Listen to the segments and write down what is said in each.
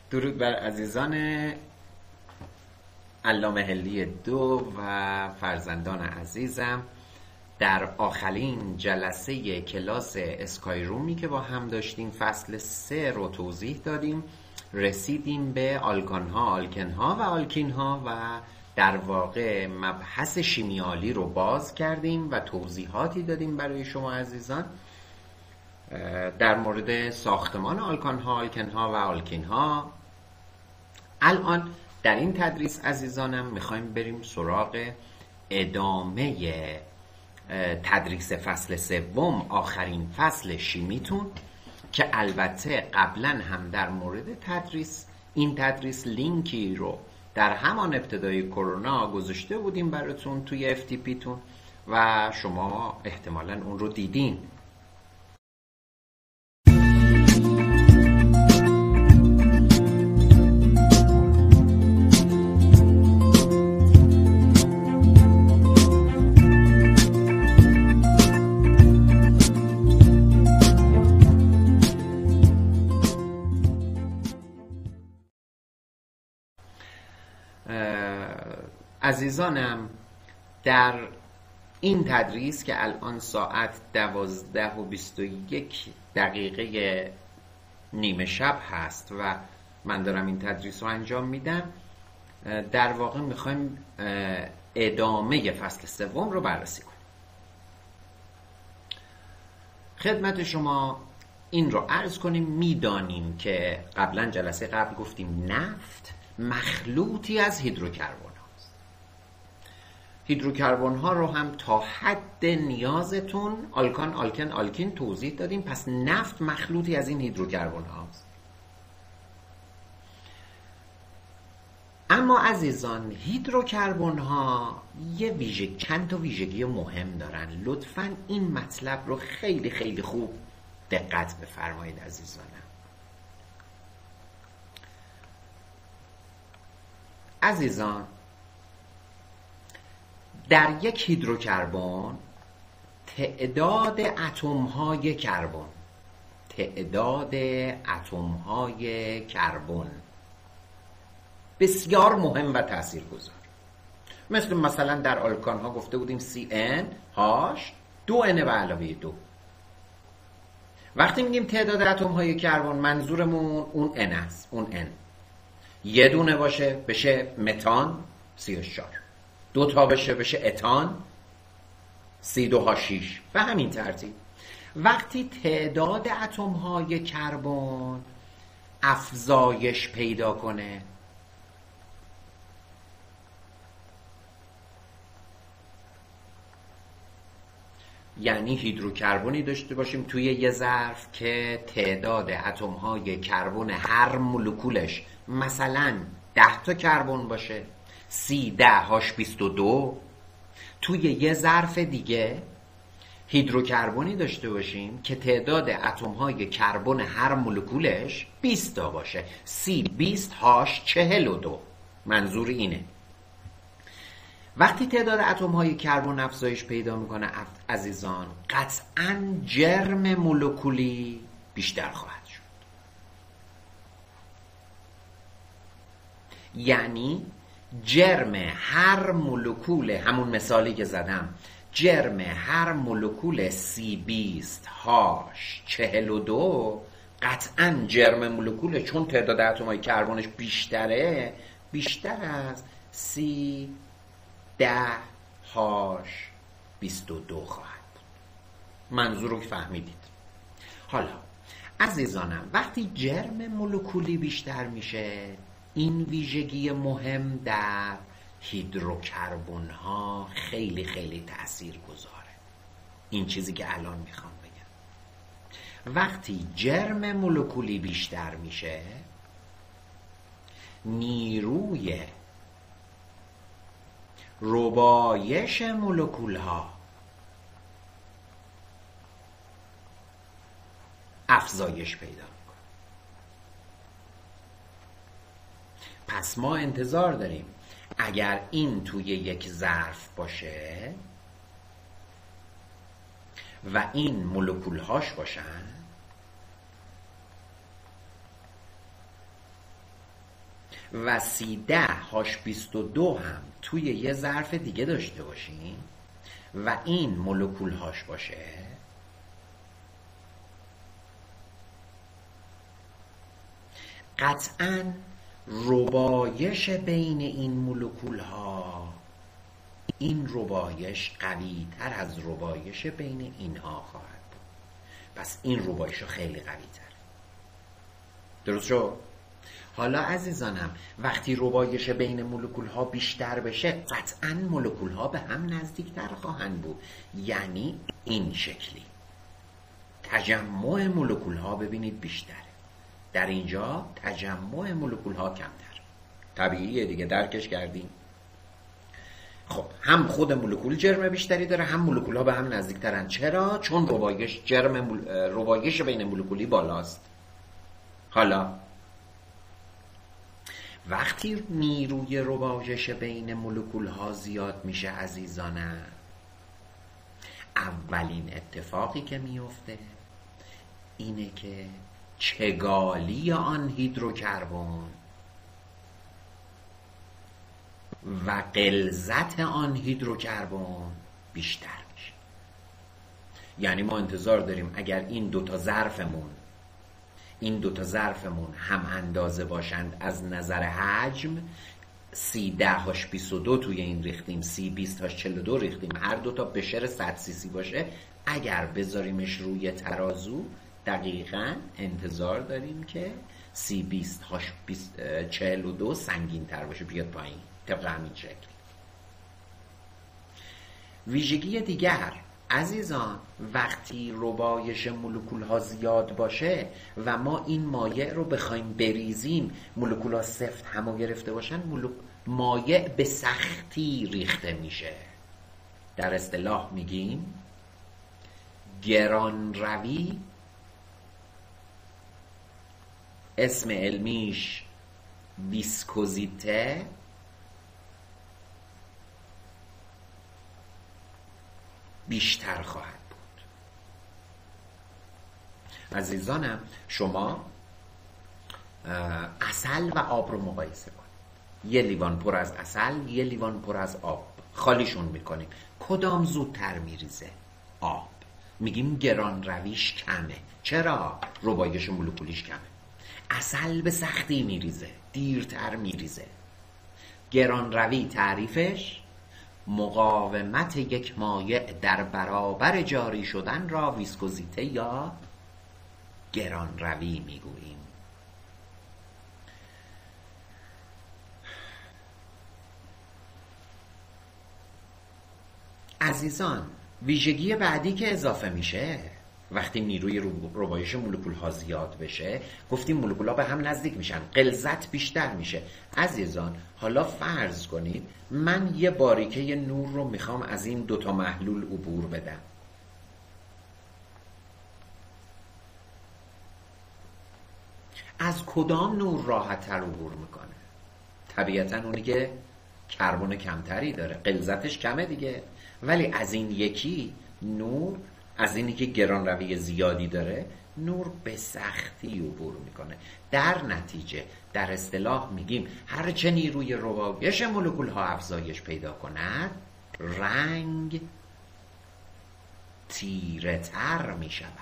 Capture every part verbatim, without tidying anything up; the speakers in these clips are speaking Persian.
درود بر عزیزان علامه هلی دو و فرزندان عزیزم. در آخرین جلسه کلاس اسکای رومی که با هم داشتیم فصل سه رو توضیح دادیم، رسیدیم به آلکان ها، آلکن ها و آلکین ها و در واقع مبحث شیمیایی رو باز کردیم و توضیحاتی دادیم برای شما عزیزان در مورد ساختمان آلکان ها، آلکن ها و آلکین ها. الان در این تدریس عزیزانم میخوایم بریم سراغ ادامه تدریس فصل سوم، آخرین فصل شیمیتون که البته قبلا هم در مورد تدریس این تدریس لینکی رو در همان ابتدای کرونا گذاشته بودیم براتون توی اف تی پی تون و شما احتمالاً اون رو دیدین. عزیزانم، در این تدریس که الان ساعت دوازده و بیست و یک دقیقه نیمه شب هست و من دارم این تدریس رو انجام میدم، در واقع میخوایم ادامه فصل سوم رو بررسی کنیم. خدمت شما این رو عرض کنیم، میدانیم که قبلا جلسه قبل گفتیم نفت مخلوطی از هیدروکربن هاست. هیدروکربن ها رو هم تا حد نیازتون آلکان، آلکن، آلکین توضیح دادیم. پس نفت مخلوطی از این هیدروکربن هاست. اما عزیزان، هیدروکربن ها یه ویژگی، چند تا ویژگی مهم دارن. لطفاً این مطلب رو خیلی خیلی خوب دقت بفرمایید عزیزانم. عزیزان، در یک هیدروکربن تعداد اتم‌های کربن تعداد اتم‌های کربن بسیار مهم و تاثیرگذار. مثل مثلا در آلکان ها گفته بودیم سی ان هاش دو ان به علاوه دو. وقتی میگیم تعداد اتم‌های کربن منظورمون اون ان است. اون ان یه دونه باشه بشه متان سی و چهار، دو تا بشه بشه اتان سی دو ها شیش و همین ترتیب. وقتی تعداد اتم‌های کربن افزایش پیدا کنه، یعنی هیدروکربنی داشته باشیم توی یه ظرف که تعداد اتم‌های کربن هر مولکولش مثلا ده تا کربن باشه، سی ده هاش بیست و دو. توی یه ظرف دیگه هیدروکربنی داشته باشیم که تعداد اتم‌های کربن هر مولکولش بیست تا باشه، سی بیست هاش چهل و دو. منظور اینه وقتی تعداد اتم‌های کربن افزایش پیدا میکنه عزیزان، قطعاً جرم مولکولی بیشتر خواهد شد. یعنی جرم هر مولکول، همون مثالی که زدم، جرم هر مولکول سی بیست هاش چهل و دو قطعاً جرم مولکول، چون تعداد اتم‌های کربنش بیشتره، بیشتر از سی ده هاش بیست و دو خواهد بود. منظور رو فهمیدید؟ حالا عزیزانم، وقتی جرم مولکولی بیشتر میشه، این ویژگی مهم در هیدروکربن ها خیلی خیلی تأثیر گذاره. این چیزی که الان میخوام بگم، وقتی جرم مولکولی بیشتر میشه، نیروی ربایش مولکول ها افزایش پیدا میکنه. پس ما انتظار داریم اگر این توی یک ظرف باشه و این مولکول هاش باشن، و سی ده هاش بیست و دو هم توی یه ظرف دیگه داشته باشیم و این مولکول هاش باشه، قطعاً ربایش بین این مولکول ها، این ربایش قوی تر از ربایش بین اینها خواهد بود. پس این ربایش خیلی قوی تر. درست شد؟ حالا عزیزانم وقتی ربایش بین مولکول ها بیشتر بشه، قطعاً مولکول ها به هم نزدیکتر خواهند بود. یعنی این شکلی تجمع مولکول ها ببینید بیشتره، در اینجا تجمع مولکول ها کمتر. طبیعیه دیگه، درکش کردیم. خب هم خود مولکول جرم بیشتری داره، هم مولکول ها به هم نزدیکترن. چرا؟ چون ربایش جرم مول... ربایش بین مولکولی بالاست. حالا وقتی نیروی ربایش بین مولکول ها زیاد میشه عزیزانم، اولین اتفاقی که میفته اینه که چگالی آن هیدروکربن و غلظت آن هیدروکربن بیشتر میشه. یعنی ما انتظار داریم اگر این دوتا ظرفمون این دوتا ظرفمون هم اندازه باشند از نظر حجم، سی ده هاش بیست و دو توی این ریختیم، سی بیست هاش چهل و دو ریختیم، هر دوتا بشر صد سی سی باشه، اگر بذاریمش روی ترازو دقیقاً انتظار داریم که سی بیست هاش چهل و دو سنگین تر باشه، بیاد پایین طبق همین شکل. ویژگی دیگر عزیزان، وقتی ربایش مولکول ها زیاد باشه و ما این مایع رو بخوایم بریزیم، مولکول ها سفت همو گرفته باشن، مولک... مایع به سختی ریخته میشه. در اصطلاح میگیم گران روی، اسم علمیش ویسکوزیته، بیشتر خواهد بود. عزیزانم شما عسل و آب رو مقایسه کنید. یه لیوان پر از عسل، یه لیوان پر از آب، خالیشون میکنیم. کدام زودتر میریزه؟ آب. میگیم گران رویش کمه. چرا؟ ربایش مولکولیش کمه. عسل به سختی میریزه، دیرتر میریزه. گران روی تعریفش مقاومت یک مایع در برابر جاری شدن را ویسکوزیته یا گران روی میگوییم. عزیزان ویژگی بعدی که اضافه میشه وقتی نیروی ربایش مولکول ها زیاد بشه، گفتیم مولکول ها به هم نزدیک میشن، غلظت بیشتر میشه. عزیزان حالا فرض کنید من یه باریکه نور رو میخوام از این دوتا محلول عبور بدم. از کدام نور راحت تر عبور میکنه؟ طبیعتا اونی که کربن کمتری داره، غلظتش کمه دیگه. ولی از این یکی نور، از اینی که گران روی زیادی داره، نور به سختی عبور میکنه. در نتیجه در اصطلاح میگیم هرچه نیروی ربایش مولکول ها افزایش پیدا کند، رنگ تیره تر میشود.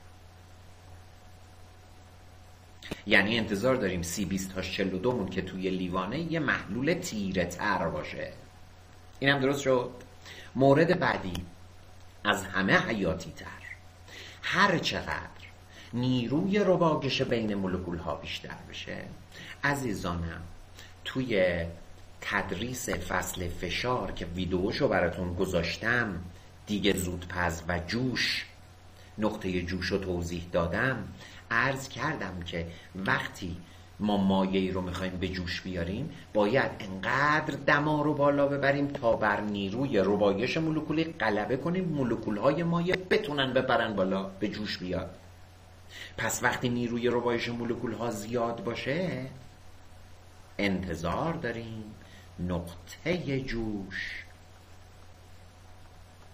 یعنی انتظار داریم سی بیست هاش چهل و دو مون که توی لیوانه یه محلول تیره تر باشه. این هم درست شد. مورد بعدی از همه حیاتی تر، هر چقدر نیروی ربایش بین مولکول ها بیشتر بشه، عزیزانم توی تدریس فصل فشار که ویدیوشو براتون گذاشتم، دیگه زودپز و جوش، نقطه جوش رو توضیح دادم، عرض کردم که وقتی ما مایعی رو میخوایم به جوش بیاریم، باید انقدر دما رو بالا ببریم تا بر نیروی ربایش مولکولی غلبه کنیم، مولکول‌های مایع بتونن ببرن بالا، به جوش بیاد. پس وقتی نیروی ربایش مولکول‌ها زیاد باشه، انتظار داریم نقطه جوش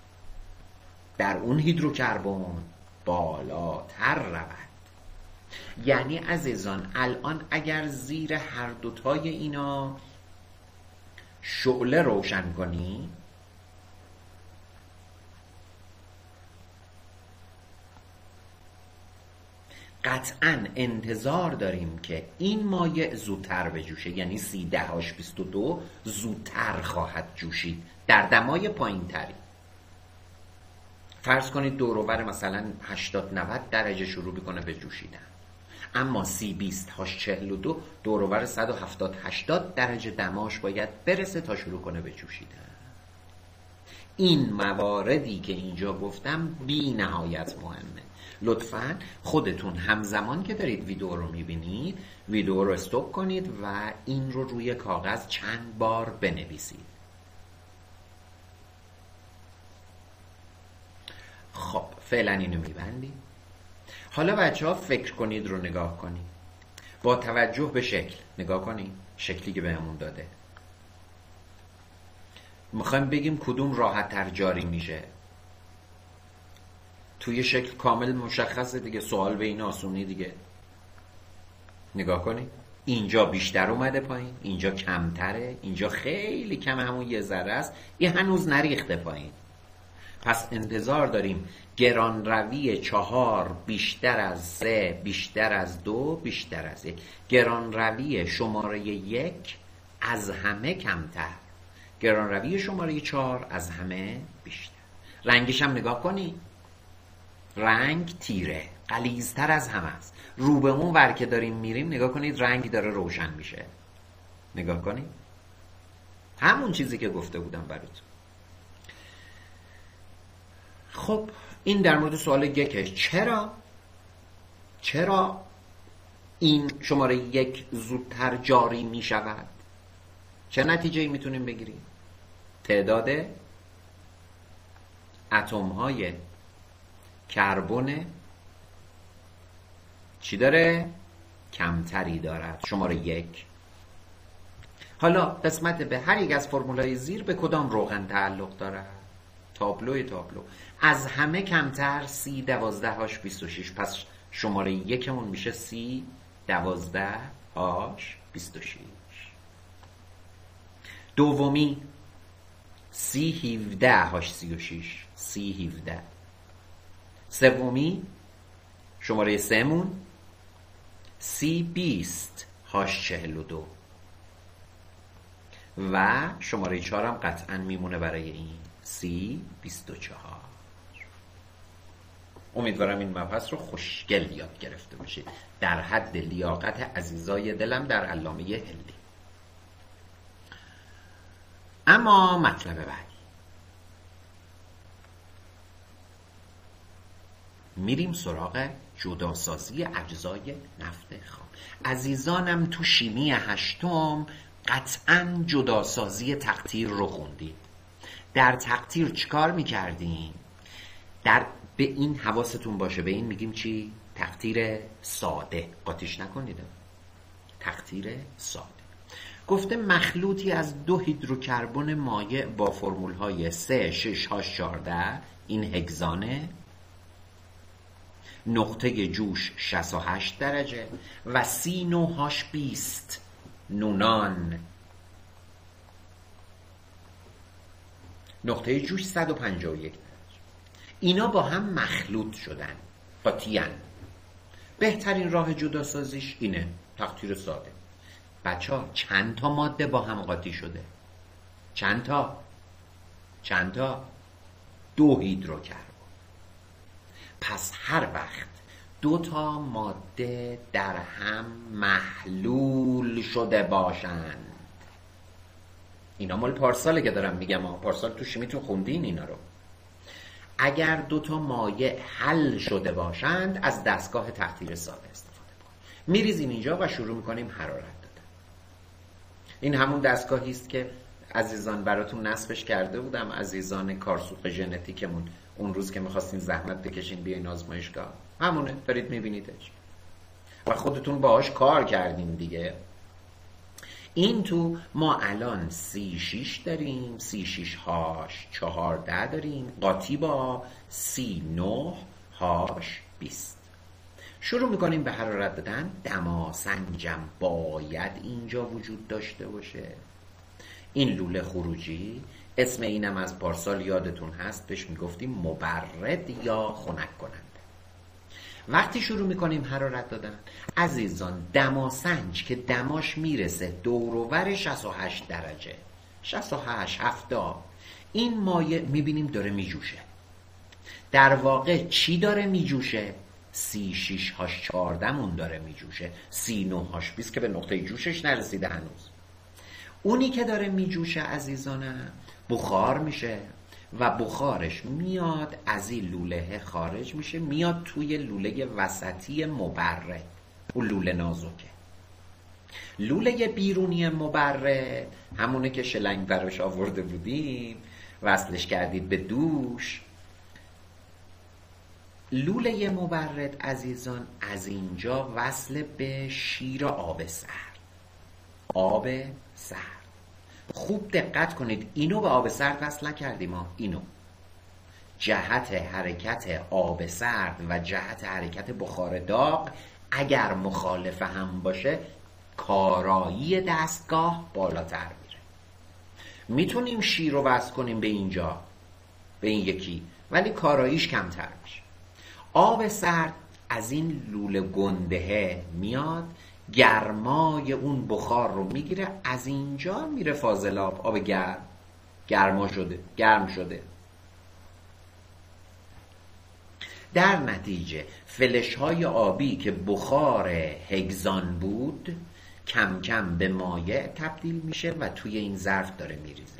در اون هیدروکربن بالاتر رود. یعنی عزیزان الان اگر زیر هر دوتای اینا شعله روشن کنی، قطعا انتظار داریم که این مایع زودتر بجوشه، یعنی سی دهاش بیست و دو زودتر خواهد جوشید در دمای پایین تری. فرض کنید دوروبر مثلا هشتاد نود درجه شروع بکنه به جوشیدن، اما سی بیست هاش چهل و دو دوروبر صد و هفتاد هشتاد درجه دماش باید برسه تا شروع کنه به جوشیدن. این مواردی که اینجا گفتم بی نهایت مهمه. لطفاً خودتون همزمان که دارید ویدیو رو میبینید ویدیو رو استاپ کنید و این رو روی کاغذ چند بار بنویسید. خب فعلا اینو میبندید. حالا بچه ها فکر کنید رو نگاه کنید، با توجه به شکل نگاه کنید، شکلی که بهمون داده. میخوایم بگیم کدوم راحت تر جاری میشه. توی شکل کامل مشخصه دیگه، سوال به این آسونی دیگه. نگاه کنید اینجا بیشتر اومده پایین، اینجا کمتره، اینجا خیلی کم، همون یه ذره است، این هنوز نریخته پایین. پس انتظار داریم گرانروی چهار بیشتر از سه بیشتر از دو بیشتر از یک. گرانروی شماره یک از همه کمتر، گرانروی شماره چهار از همه بیشتر. رنگش هم نگاه کنید، رنگ تیره، غلیظتر از همه است. رو به اون ور که داریم میریم نگاه کنید رنگ داره روشن میشه. نگاه کنید همون چیزی که گفته بودم براتون. خب این در مورد سوال یکش. چرا چرا این شماره یک زودتر جاری می شود؟ چه نتیجه ای میتونیم بگیریم؟ تعداد اتم های کربن چی داره؟ کمتری دارد، شماره یک. حالا قسمت به هر یک از فرمولای زیر به کدام روغن تعلق دارد؟ تابلوی تابلو. از همه کمتر سی دوازده هاش بیست و شش، پس شماره یکمون میشه سی دوازده هاش بیست و شش. دومی سی هفده هاش سی و شش، سی هفده. سومی شماره سهمون سی بیست هاش چهل و دو و شماره چهارم قطعا میمونه برای این سی بیست و چهار. امیدوارم این مبحث رو خوشگل یاد گرفته باشید در حد لیاقت عزیزای دلم در علامه هندی. اما مطلب بعدی، میریم سراغ جداسازی اجزای نفت خام. عزیزانم تو شیمی هشتم قطعا جداسازی تقطیر رو خوندید. در تقطیر چیکار میکردیم؟ در به این حواستون باشه، به این میگیم چی؟ تقطیر ساده. قاطیش نکنید، تقطیر ساده. گفته مخلوطی از دو هیدروکربن مایع با فرمول های سه شش هاش چهارده، این هگزانه، نقطه جوش شصت و هشت درجه و سی نه هاش بیست نونان، نقطه جوش صد و پنجاه و یک درجه. اینا با هم مخلوط شدن، قاطیان. بهترین راه جداسازیش اینه، تقطیر ساده. بچه ها چند تا ماده با هم قاطی شده؟ چند تا؟ چند تا؟ دو هیدروکربن. پس هر وقت دو تا ماده در هم محلول شده باشند، اینا مال پارساله که دارم میگم، پارسال تو شیمیتون خوندین اینا رو. اگر دو تا مایع حل شده باشند از دستگاه تقطیر ساده استفاده کنیم. میریزیم اینجا و شروع میکنیم حرارت دادن. این همون دستگاهی است که عزیزان براتون نصبش کرده بودم، عزیزان کارسوق ژنتیکمون، اون روز که میخواستین زحمت بکشین بیاین آزمایشگاه. همونه، دارید میبینیدش و خودتون باهاش کار کردین دیگه. این تو ما الان سی شش داریم، سی شش هاش چهارده داریم، قاطی با سی نه هاش بیست. شروع میکنیم به حرارت دادن. دماسنجم باید اینجا وجود داشته باشه. این لوله خروجی، اسم اینم از پارسال یادتون هست بهش میگفتیم مبرد یا خنک کننده. وقتی شروع میکنیم حرارت دادن عزیزان، دماسنج که دماش میرسه دور و ور شصت و هشت درجه، شصت و هشت هفتاد، این مایع میبینیم داره میجوشه. در واقع چی داره میجوشه؟ سی شش هاش چهارده مون داره میجوشه، سی نه هاش بیست که به نقطه جوشش نرسیده هنوز. اونی که داره میجوشه عزیزانم بخار میشه و بخارش میاد از این لوله خارج میشه، میاد توی لوله وسطی مبرد. اون لوله نازکه. لوله بیرونی مبرد همونه که شلنگ براش آورده بودیم، وصلش کردید به دوش. لوله مبرد عزیزان از اینجا وصل به شیر آب سرد. آب سرد. خوب دقت کنید، اینو به آب سرد وصل نکردیم ما. اینو جهت حرکت آب سرد و جهت حرکت بخار داغ اگر مخالف هم باشه کارایی دستگاه بالاتر میره. میتونیم شیر رو وصل کنیم به اینجا، به این یکی، ولی کاراییش کمتر میشه. آب سرد از این لوله گندهه میاد، گرمای اون بخار رو میگیره، از اینجا میره فاضلاب، آب گرم، گرما شده، گرم شده. در نتیجه فلش های آبی که بخار هگزان بود کم کم به مایع تبدیل میشه و توی این ظرف داره میریزه.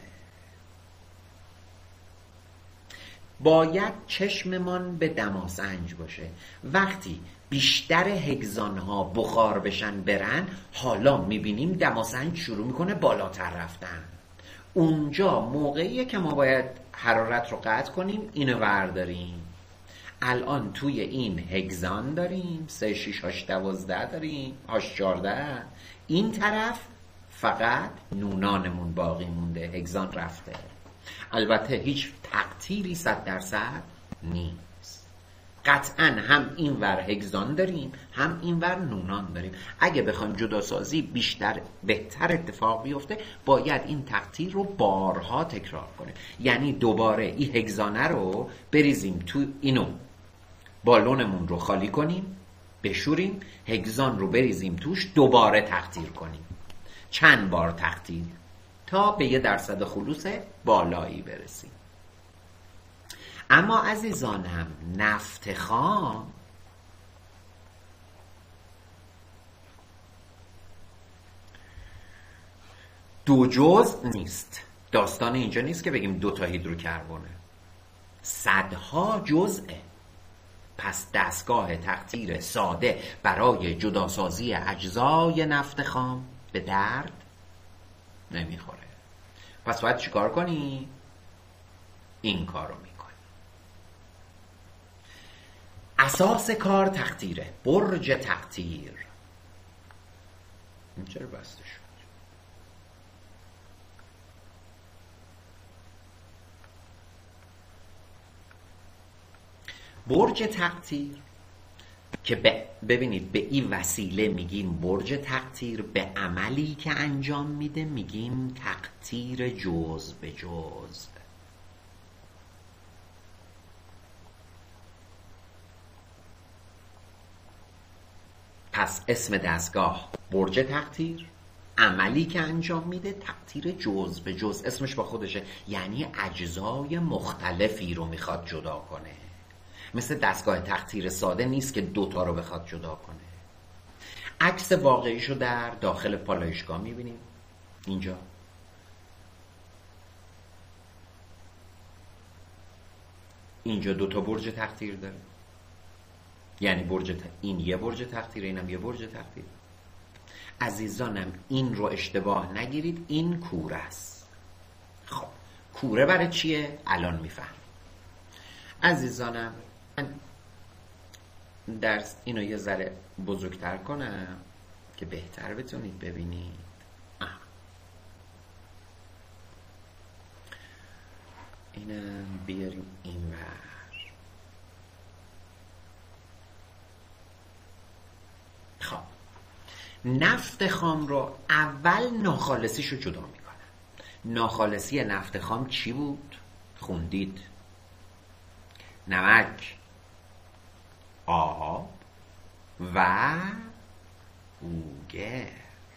باید چشممان به دماسنج باشه. وقتی بیشتر هگزان ها بخار بشن برن، حالا میبینیم دماسنج شروع میکنه بالاتر رفتن. اونجا موقعیه که ما باید حرارت رو قطع کنیم، اینو ورداریم. الان توی این هگزان داریم، سه شیش هاش دوازده داریم، هاش چارده. این طرف فقط نونانمون باقی مونده، هگزان رفته. البته هیچ تقطیری صد درصد نیست. قطعا هم این ور هگزان داریم هم این ور نونان داریم. اگه بخوایم جداسازی بیشتر بهتر اتفاق بیفته باید این تقطیر رو بارها تکرار کنیم. یعنی دوباره این هگزانه رو بریزیم تو اینو، بالونمون رو خالی کنیم، بشوریم، هگزان رو بریزیم توش، دوباره تقطیر کنیم. چند بار تقطیر تا به یه درصد خلوص بالایی برسیم. اما عزیزانم نفت خام دو جزء نیست. داستان اینجا نیست که بگیم دو تا هیدروکربونه، صدها جزءه. پس دستگاه تقطیر ساده برای جداسازی اجزای نفت خام به درد نمیخوره. پس باید چیکار کنی؟ این کار رو میکنی. اساس کار تقطیره. برج تقطیر. این چرا بسته شد؟ برج تقطیر که ببینید به این وسیله میگیم برج تقطیر، به عملی که انجام میده میگیم تقطیر جزء به جزء. پس اسم دستگاه برج تقطیر، عملی که انجام میده تقطیر جزء به جزء. اسمش با خودشه، یعنی اجزای مختلفی رو میخواد جدا کنه. مثل دستگاه تقطیر ساده نیست که دوتا رو بخواد جدا کنه. عکس واقعیشو در داخل پالایشگاه میبینیم. اینجا اینجا دوتا برج تقطیر داره، یعنی برج ت... این یه برج تقطیر، اینم یه برج تقطیر. عزیزانم این رو اشتباه نگیرید، این کوره است. خب کوره برای چیه؟ الان میفهم. عزیزانم من درس اینو یه ذره بزرگتر کنم که بهتر بتونید ببینید. آه. اینم بیاریم این ور. نفت خام رو اول ناخالصیش رو جدا میکنن. ناخالصی نفت خام چی بود؟ خوندید. نمک، آب و گوگرد.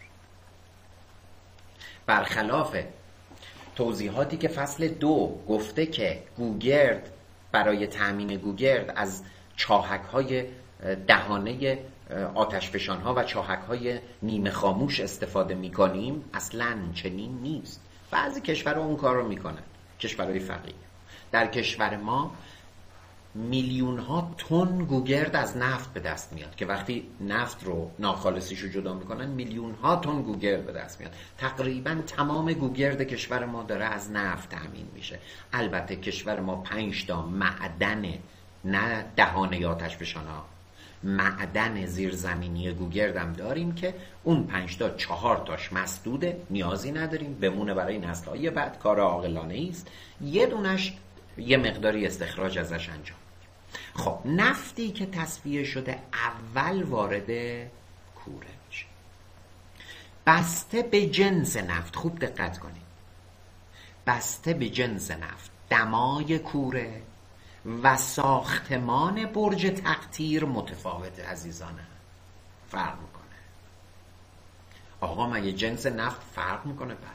برخلاف توضیحاتی که فصل دو گفته که گوگرد، برای تأمین گوگرد از چاهک های دهانه آتشفشان ها و چاهک های نیمه خاموش استفاده می کنیم، اصلا چنین نیست. بعضی کشورها اون کار رو می کنن، کشورهای فقیر. در کشور ما میلیون ها تن گوگرد از نفت به دست میاد که وقتی نفت رو ناخالصیش رو جدا میکنن میلیون ها تن گوگرد به دست میاد. تقریبا تمام گوگرد کشور ما داره از نفت تامین میشه. البته کشور ما پنج تا معدن، نه دهانه آتشفشان‌ها، معدن زیرزمینی گوگرد هم داریم که اون پنج تا چهار تاش مسدوده، نیازی نداریم، بمونه برای نسل‌های بعد، کار عاقلانه است. یه دونش یه مقداری استخراج ازش انجام. خب نفتی که تصفیه شده اول وارد کوره میشه. بسته به جنس نفت، خوب دقت کنید، بسته به جنس نفت دمای کوره و ساختمان برج تقطیر متفاوته عزیزانم، فرق میکنه. آقا مگه جنس نفت فرق میکنه؟ بعد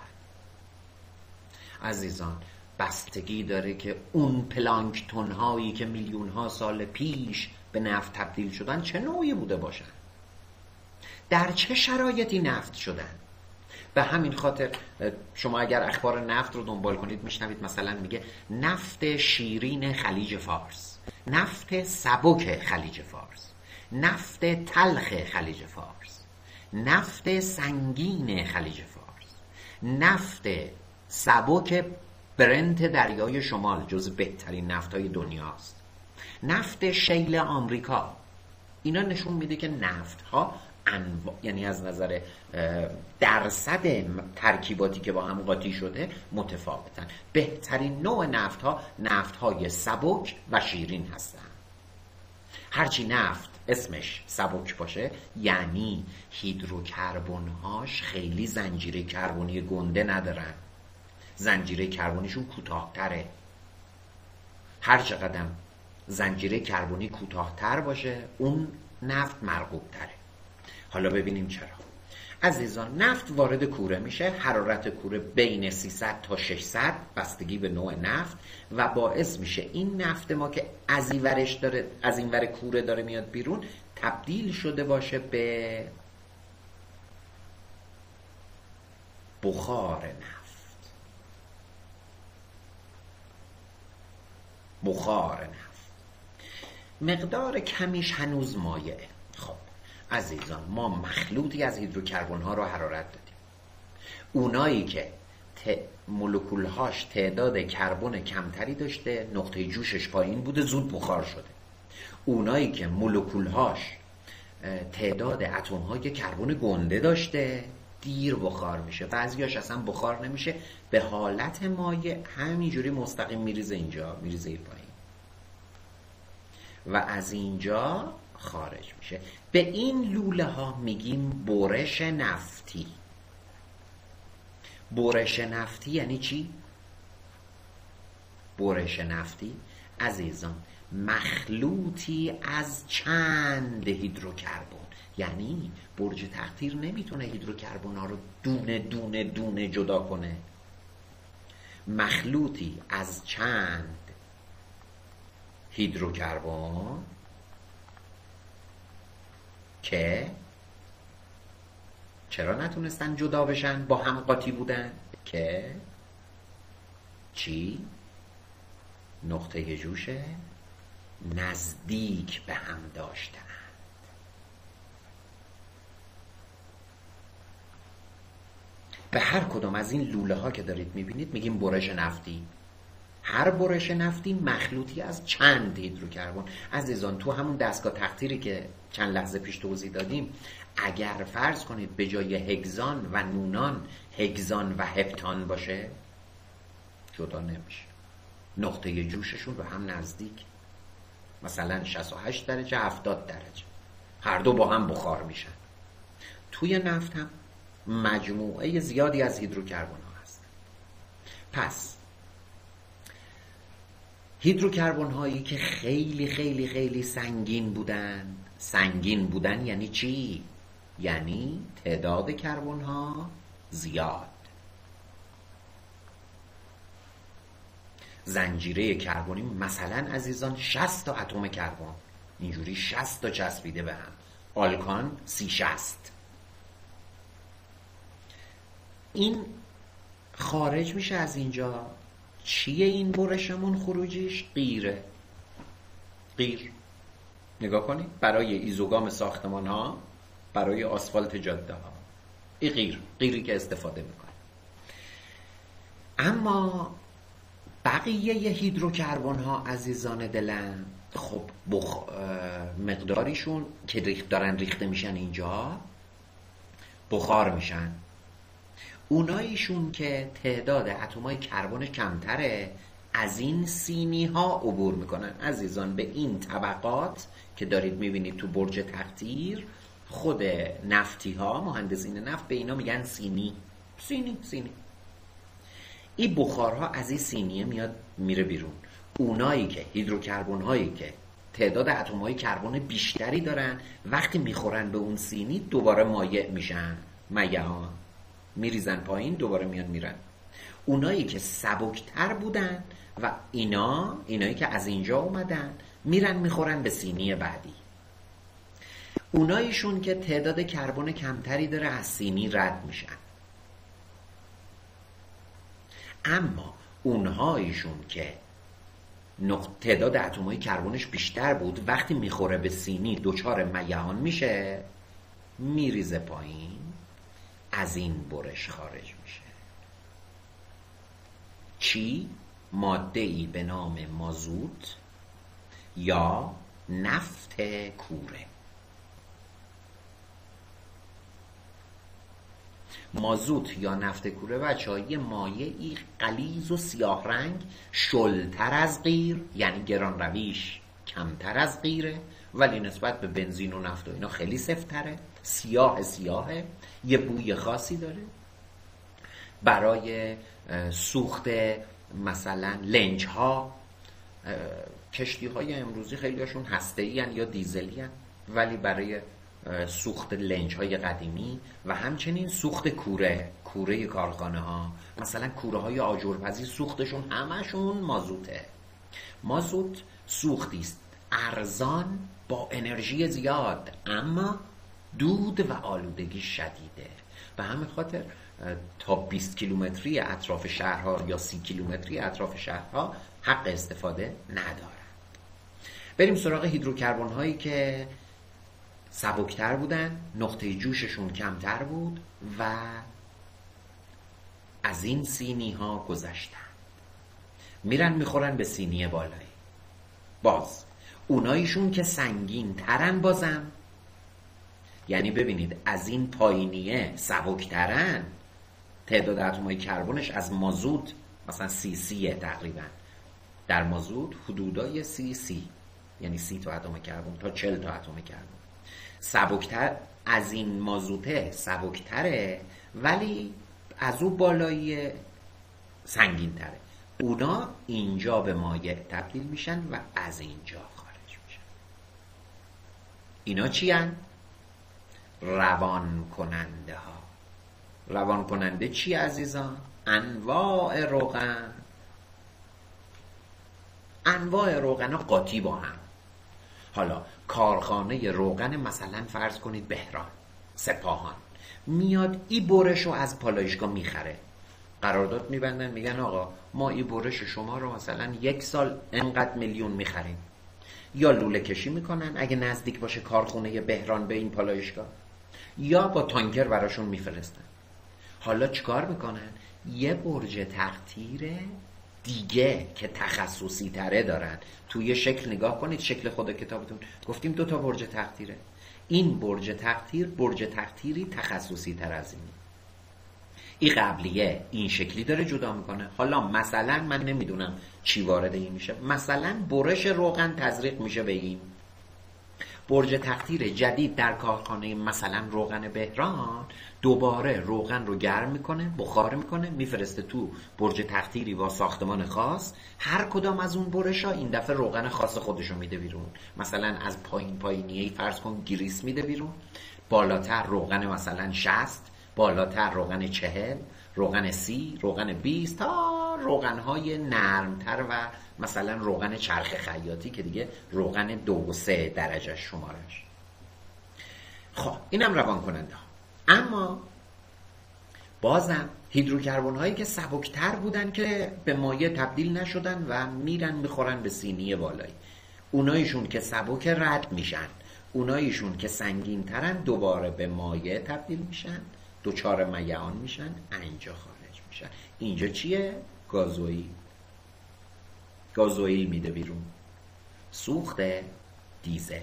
عزیزان بستگی داره که اون پلانکتون هایی که میلیون ها سال پیش به نفت تبدیل شدن چه نوعی بوده باشن، در چه شرایطی نفت شدن. به همین خاطر شما اگر اخبار نفت رو دنبال کنید میشنوید مثلا میگه نفت شیرین خلیج فارس، نفت سبک خلیج فارس، نفت تلخ خلیج فارس، نفت سنگین خلیج فارس، نفت سبک برنت دریای شمال، جز بهترین نفت‌های دنیاست، نفت شیل آمریکا. اینا نشون میده که نفت‌ها انواع، یعنی از نظر درصد ترکیباتی که با هم قاطی شده متفاوتن. بهترین نوع نفت‌ها نفت‌های سبک و شیرین هستن. هرچی نفت اسمش سبک باشه یعنی هیدروکربن‌هاش خیلی زنجیره کربنی گنده ندارن، زنجیره کربنیشون کوتاه‌تره. هر چقدر زنجیره کربنی کوتاه‌تر باشه اون نفت مرغوب‌تره. حالا ببینیم چرا. عزیزان نفت وارد کوره میشه، حرارت کوره بین سیصد تا ششصد بستگی به نوع نفت و باعث میشه این نفت ما که از این ورش داره، از این ور کوره داره میاد بیرون، تبدیل شده باشه به بخار نفت. بخار نفت مقدار کمیش هنوز مایعه. خب عزیزان ما مخلوطی از هیدروکربن ها رو حرارت دادیم. اونایی که مولکولهاش تعداد کربن کمتری داشته، نقطه جوشش پایین بوده، زود بخار شده. اونایی که مولکولهاش تعداد اتم های کربن گنده داشته، دیر بخار میشه. بعضیاش اصلا بخار نمیشه، به حالت مایع همینجوری مستقیم میریزه اینجا، میریزه این پایین و از اینجا خارج میشه. به این لوله ها میگیم برش نفتی. برش نفتی یعنی چی؟ برش نفتی عزیزان مخلوطی از چند هیدروکربن، یعنی برج تقطیر نمیتونه هیدروکربن ها رو دونه دونه دونه جدا کنه. مخلوطی از چند هیدروکربن که چرا نتونستن جدا بشن؟ با هم قاطی بودن که چی؟ نقطه جوش نزدیک به هم داشتن. به هر کدام از این لوله ها که دارید میبینید میگیم برش نفتی. هر برش نفتی مخلوطی از چند هیدروکربن. عزیزان تو همون دستگاه تقطیری که چند لحظه پیش توضیح دادیم، اگر فرض کنید به جای هگزان و نونان هگزان و هپتان باشه جدا نمیشه، نقطه جوششون به هم نزدیک، مثلا شصت و هشت درجه هفتاد درجه، هر دو با هم بخار میشن. توی نفت هم مجموعه زیادی از هیدروکربن ها هست. پس هیدروکربن هایی که خیلی خیلی خیلی سنگین بودن، سنگین بودن یعنی چی؟ یعنی تعداد کربن ها زیاد. زنجیره کربنی مثلا عزیزان شصت تا اتم کربن، اینجوری شصت تا چسبیده به هم. آلکان سی شصت. این خارج میشه از اینجا. چیه این برشمون خروجیش؟ قیره. قیر. نگاه کنید، برای ایزوگام ساختمان ها، برای آسفالت جاده ها، این قیر، قیری که استفاده میکنه. اما بقیه هیدروکربن ها عزیزان دلم، خب بخ... مقداریشون که ریخت دارن ریخته میشن اینجا بخار میشن. اوناییشون که تعداد اتمای کربن کمتره از این سینی ها عبور میکنن. عزیزان به این طبقات که دارید میبینید تو برج تقطیر، خود نفتی ها، مهندسین نفت به اینا میگن سینی. سینی سینی این بخارها از این سینیه میاد میره بیرون. اونایی که هیدروکربن هایی که تعداد اتم های کربن بیشتری دارن وقتی میخورن به اون سینی دوباره مایع میشن، مایعان میریزن پایین، دوباره میان میرن. اونایی که سبکتر بودن و اینا اینایی که از اینجا اومدن میرن میخورن به سینی بعدی. اوناییشون که تعداد کربن کمتری داره از سینی رد میشن. اما اونهایشون که تعداد اتم‌های کربنش بیشتر بود وقتی میخوره به سینی دچار میعان میشه، میریزه پایین، از این برش خارج میشه. چی؟ ماده‌ای به نام مازوت یا نفت کوره. مازوت یا نفت کوره بچه‌ها یه مایعی غلیظ و سیاه رنگ، شلتر از قیر، یعنی گران رویش کمتر از قیره، ولی نسبت به بنزین و نفت و اینا خیلی سفت‌تره، سیاه سیاهه، یه بوی خاصی داره. برای سوخت مثلا لنج ها، کشتی های امروزی خیلیشون هسته‌ای هن یا دیزلی هن، ولی برای سوخت لنج های قدیمی و همچنین سوخت کوره، کوره کارخانه ها، مثلا کوره های آجرپزی سوختشون همشون مازوته. مازوت سوختی است ارزان با انرژی زیاد، اما دود و آلودگی شدیده. به همین خاطر تا بیست کیلومتری اطراف شهرها یا سی کیلومتری اطراف شهرها حق استفاده ندارن. بریم سراغ هیدروکربن هایی که سبکتر بودن، نقطه جوششون کمتر بود و از این سینی ها گذشتن، میرن میخورن به سینی بالایی. باز اوناییشون که سنگین ترن بازم، یعنی ببینید از این پایینیه سبکترن، تعداد اتم‌های کربنش از مازوت مثلا سی سیه تقریبا، در مازوت حدودای سی سی، یعنی سی تا اتم کربن تا چهل تا اتم کربن. سبکتر از این مازوته سبکتره، ولی از او بالایی سنگین تره. اونا اینجا به مایع تبدیل میشن و از اینجا خارج میشن. اینا چی هن؟ روان کننده ها. روان کننده چی عزیزان؟ انواع روغن. انواع روغن ها قاطی با هم. حالا کارخانه روغن مثلا فرض کنید بهران، سپاهان، میاد ای برش رو از پالایشگاه میخره، قرارداد میبندن، میگن آقا ما ای برش شما رو مثلا یک سال انقدر میلیون میخریم. یا لوله کشی میکنن اگه نزدیک باشه کارخونه بهران به این پالایشگاه، یا با تانکر براشون میفرستن. حالا چیکار میکنن؟ یه برج تقطیر دیگه که تخصصی تره دارن. توی شکل نگاه کنید، شکل خود کتابتون گفتیم دو تا برج تقطیره. این برج تقطیر برج تقطیری تخصصی تر از اینه. این قبلیه این شکلی داره جدا میکنه. حالا مثلا من نمیدونم چی وارد این میشه، مثلا برش روغن تزریق میشه به این. برج تقطیر جدید در کارخانه مثلا روغن بهران دوباره روغن رو گرم میکنه، بخار میکنه، میفرسته تو برج تقطیری با ساختمان خاص. هر کدام از اون برشا این دفعه روغن خاص خودشو میده بیرون. مثلا از پایین پایینیه فرض کن گریس میده بیرون، بالاتر روغن مثلا شصت، بالاتر روغن چهل، روغن سی، روغن بیست، تا روغنهای نرمتر و مثلا روغن چرخ خیاطی که دیگه روغن دو و سه درجه شمارش. خب اینم روان کننده ها. اما بازم هیدروکربن هایی که سبکتر بودن که به مایع تبدیل نشدن و میرن میخورن به سینی بالایی، اونایشون که سبک رد میشن، اونایشون که سنگین ترن دوباره به مایع تبدیل میشن، دوچار میعان میشن، اینجا خارج میشن. اینجا چیه؟ گازوئیل. گازوئیل میده بیرون، سوخت دیزل.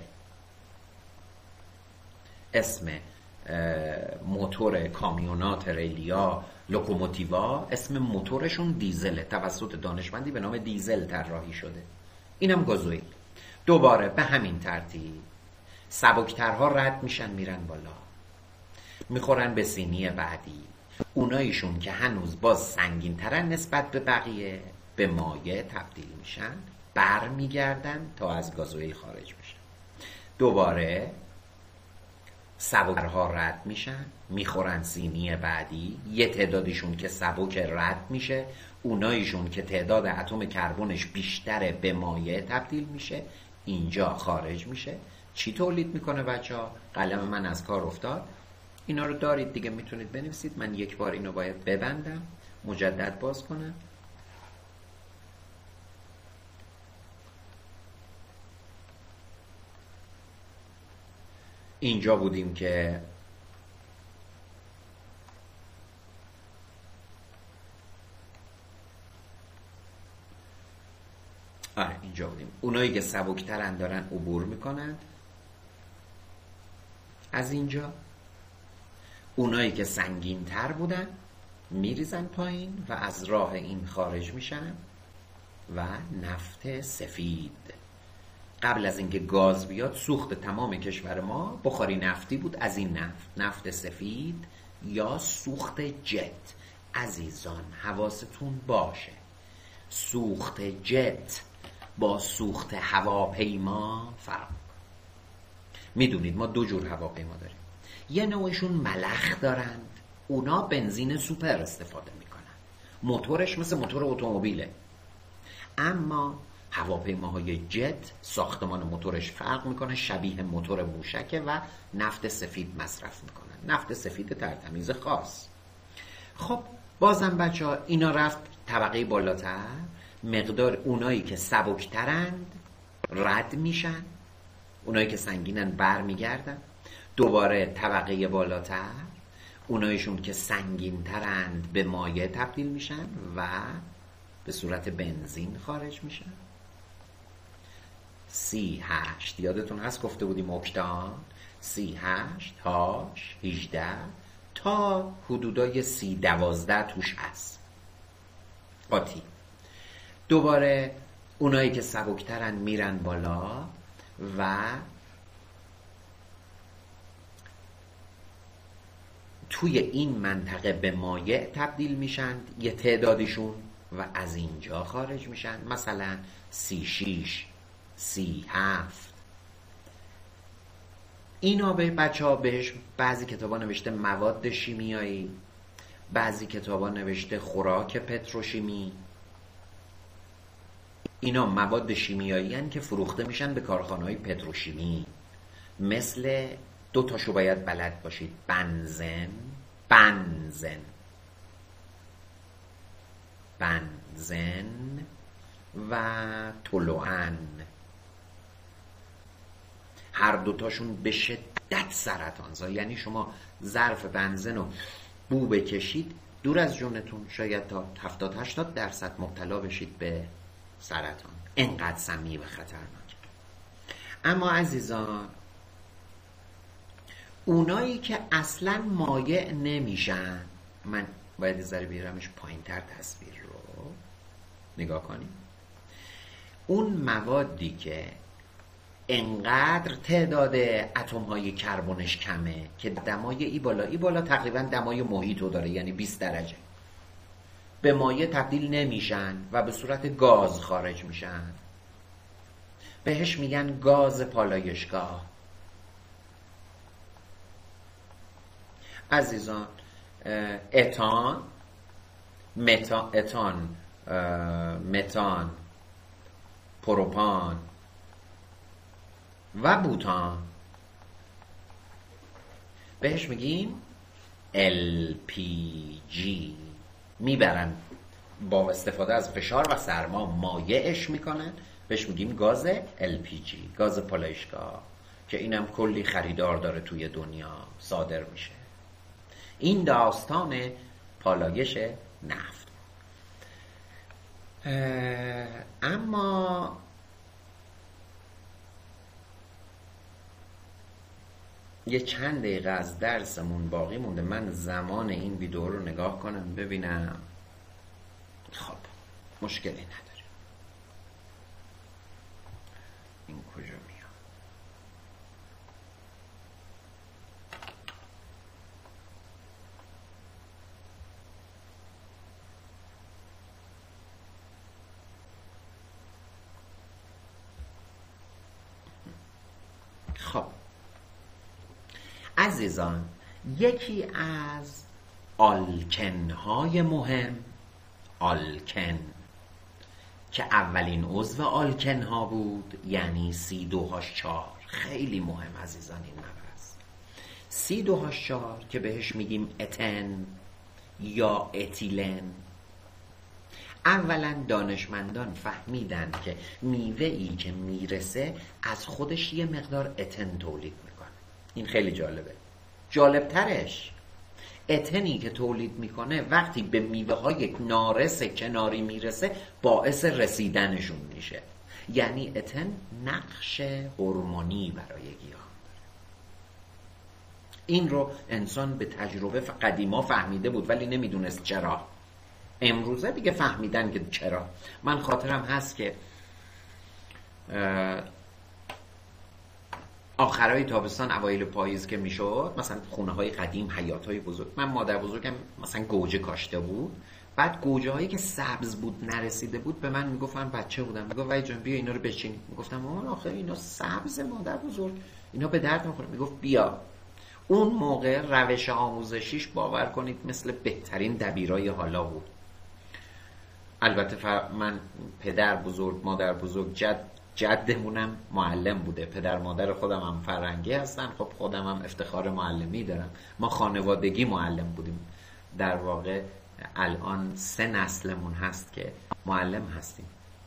اسم موتور کامیونات ریلیا لوکوموتیوا اسم موتورشون دیزله، توسط دانشمندی به نام دیزل طراحی شده. اینم گازوئیل. دوباره به همین ترتیب سبکترها رد میشن میرن بالا، میخورن به سینی بعدی. اونایشون که هنوز باز سنگین ترن نسبت به بقیه به مایع تبدیل میشن، بر میگردن تا از گازوئیل خارج بشن. دوباره سبکترها رد میشن میخورن سینی بعدی. یه تعدادشون که سبک رد میشه، اونایشون که تعداد اتم کربنش بیشتره به مایع تبدیل میشه، اینجا خارج میشه. چی تولید میکنه بچه ها؟ قلم من از کار افتاد. اینا رو دارید دیگه، میتونید بنویسید. من یک بار اینو باید ببندم، مجدد باز کنم. اینجا بودیم که آره اینجا بودیم. اونایی که سبکترن دارن عبور میکنن از اینجا، اونایی که سنگین تر بودن میریزن پایین و از راه این خارج میشن. و نفت سفید، قبل از اینکه گاز بیاد سوخت تمام کشور ما بخاری نفتی بود. از این نفت، نفت سفید یا سوخت جت. عزیزان حواستون باشه، سوخت جت با سوخت هواپیما فرق. میدونید ما دو جور هواپیما داریم. یه نوعشون ملخ دارند، اونا بنزین سوپر استفاده میکنن، موتورش مثل موتور اتومبیله. اما هواپیماهای جت ساختمان موتورش فرق میکنه، شبیه موتور موشکه و نفت سفید مصرف میکنن، نفت سفید ترتمیز خاص. خب بازم بچه ها اینا رفت طبقه بالاتر، مقدار اونایی که سبکترند رد میشن، اونایی که سنگینن بر میگردن. دوباره طبقه بالاتر، اونایشون که سنگین ترند به مایع تبدیل میشن و به صورت بنزین خارج میشن. سی هشت یادتون هست گفته بودیم اکتان، سی هشت هاش هجده تا حدودای سی دوازده توش هست قاطی. دوباره اونایی که سبکترن میرن بالا و توی این منطقه به مایع تبدیل میشن یه تعدادشون و از اینجا خارج میشن. مثلا سی شیش، سی هفت. اینا به بچه ها بهش بعضی کتابا نوشته مواد شیمیایی، بعضی کتابا نوشته خوراک پتروشیمی. اینا مواد شیمیایی هن که فروخته میشن به کارخانه‌های پتروشیمی. مثل دو تاشو باید بلد باشید، بنزن بنزن بنزن و تولوئن. هر دوتاشون به شدت سرطانزا. یعنی شما ظرف بنزن رو بو بکشید دور از جونتون شاید تا هفتاد هشتاد درصد مبتلا بشید به سرطان. اینقدر سمی و خطرناک. اما عزیزان اونایی که اصلا مایع نمیشن، من باید یه ذره بیارمش پایین تر تصویر رو نگاه کنیم. اون موادی که انقدر تعداد اتم های کربنش کمه که دمای ای بالا ای بالا تقریبا دمای محیط رو داره، یعنی بیست درجه، به مایع تبدیل نمیشن و به صورت گاز خارج میشن. بهش میگن گاز پالایشگاه. عزیزان، اتان متا، اتان متان، پروپان و بوتان بهش میگیم ال پی جی. میبرن با استفاده از فشار و سرما مایعش میکنن، بهش میگیم گاز ال پی جی، گاز پالایشگاه، که اینم کلی خریدار داره توی دنیا، صادر میشه. این داستان پالایش نفت. اما یه چند دقیقه از درسمون باقی مونده. من زمان این ویدیو رو نگاه کنم ببینم. خب مشکلی نداره. این کجا میاد؟ خب عزیزان، یکی از آلکنهای مهم، آلکن که اولین عضو آلکنها بود، یعنی سی دو هاش چهار. خیلی مهم عزیزان این مبحث. سی دو هاش چهار که بهش میگیم اتن یا اتیلن. اولا دانشمندان فهمیدن که میوه‌ای که میرسه از خودش یه مقدار اتن تولید میکنه. این خیلی جالبه. جالبترش، اتنی که تولید میکنه وقتی به میوه های نارس کناری میرسه باعث رسیدنشون میشه. یعنی اتن نقش هورمونی برای گیاه داره. این رو انسان به تجربه قدیما فهمیده بود ولی نمیدونست چرا. امروزه دیگه فهمیدن که چرا. من خاطرم هست که آخرای تابستان اوایل پاییز که میشد، مثلا خونه های قدیم، حیات های بزرگ، من مادر بزرگم مثلا گوجه کاشته بود. بعد گوجه هایی که سبز بود نرسیده بود به من میگفتن، بچه بودم، میگفت وای جان بیا اینا رو بچین. میگفتم مامان آخه اینا سبز مادر بزرگ، اینا به درد میخوره. میگفت بیا. اون موقع روش آموزشیش باور کنید مثل بهترین دبیرای حالا بود. البته ف... من پدر بزرگ، مادر بزرگ، جد جدمونم معلم بوده. پدر مادر خودم هم فرنگی هستن. خب خودم هم افتخار معلمی دارم. ما خانوادگی معلم بودیم. در واقع الان سه نسلمون هست که معلم هستیم.